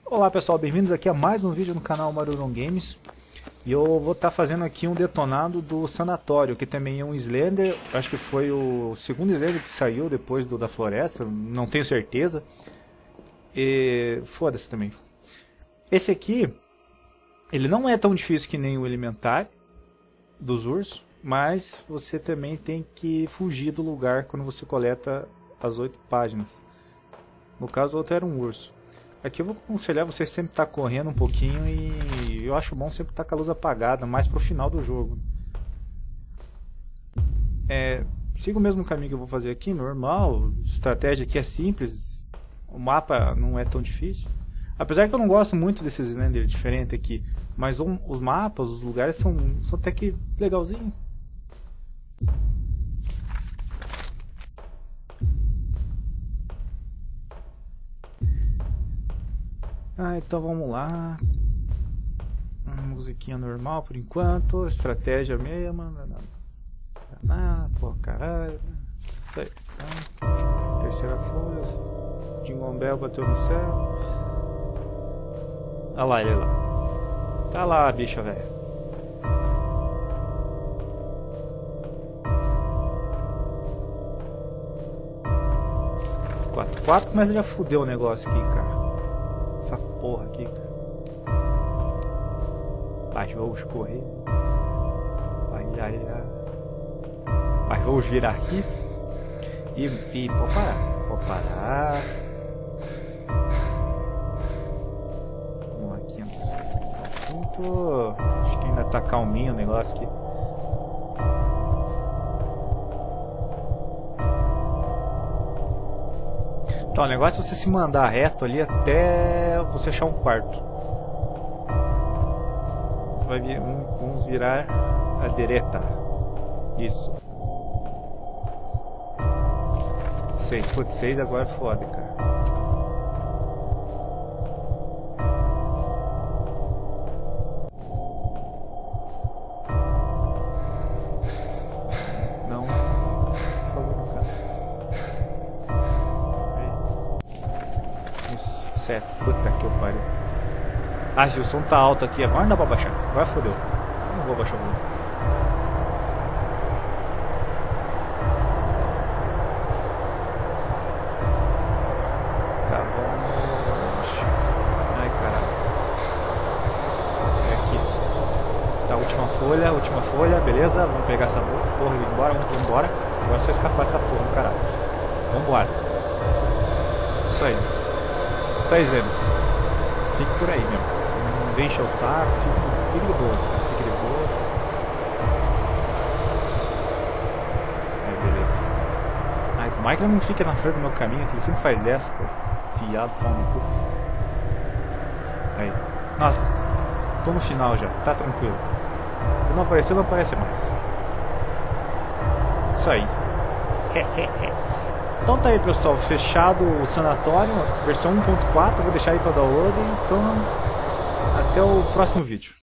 Olá pessoal, bem-vindos aqui a mais um vídeo no canal Maruron Games. E eu vou estar fazendo aqui um detonado do Sanatório, que também é um Slender. Acho que foi o segundo Slender que saiu depois do da Floresta, não tenho certeza. E foda-se também. Esse aqui, ele não é tão difícil que nem o Elementar dos ursos, mas você também tem que fugir do lugar quando você coleta as 8 páginas. No caso, o outro era um urso. Aqui eu vou aconselhar você sempre estar correndo um pouquinho e eu acho bom sempre estar com a luz apagada, mais pro final do jogo. Siga o mesmo caminho que eu vou fazer aqui, normal, estratégia aqui é simples, o mapa não é tão difícil. Apesar que eu não gosto muito desses Slender diferentes aqui, mas os mapas, os lugares são até que legalzinho. Então vamos lá. Musiquinha normal por enquanto. Estratégia mesmo. Pô, caralho. Isso aí. Então, terceira folha. Jingle Bell bateu no céu. Olha lá ele lá. Tá lá a bicha, velho. Quatro, mas ele já fudeu o negócio aqui, cara. Essa porra aqui, cara. Mas vamos correr. Mas vamos virar aqui. E pode parar. Pode parar. Vamos aqui. Acho que ainda tá calminho o negócio aqui. Então, o negócio é você se mandar reto ali até você achar um quarto. Você vai vir, vamos virar a direita. Isso. 6. Putz, 6 agora é foda, cara. Não. Por favor, não cansa. Isso, 7. Puta que eu pariu. Se o som tá alto aqui, agora não dá pra baixar. Agora fodeu. Eu não vou baixar o volume. Tá bom. Ai, caralho. É aqui. Tá, última folha, beleza. Vamos pegar essa porra e ir embora. Vamos embora. Agora é só escapar dessa porra, caralho. Vambora. Isso aí. Isso aí, Zeno. Fique por aí, meu. Não vem encher o saco. Fique de boa, cara. Fique de boa. Beleza. Tomara que ele não fique na frente do meu caminho, que ele sempre faz dessa, cara. Fiado, pau no cu. Aí. Nossa. Tô no final já. Tá tranquilo. Se não aparecer, não aparece mais. Isso aí. Então tá aí, pessoal, fechado o Sanatório, versão 1.4, vou deixar aí para download, então até o próximo vídeo.